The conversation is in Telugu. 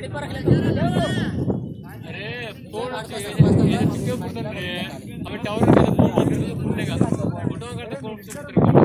अरे फोन चिक्के फोटो रे हमें टावर में फोन करते फोटो करते फोन